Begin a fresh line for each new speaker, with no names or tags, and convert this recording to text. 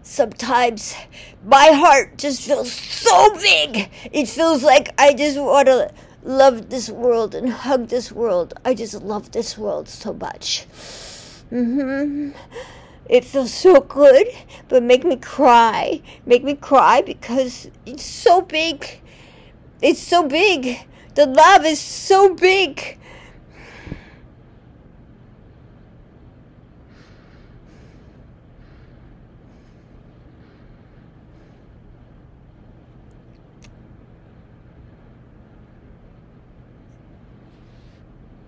sometimes my heart just feels so big. It feels like I just want to love this world and hug this world. I just love this world so much. It feels so good, but make me cry. Make me cry because it's so big. It's so big. The love is so big.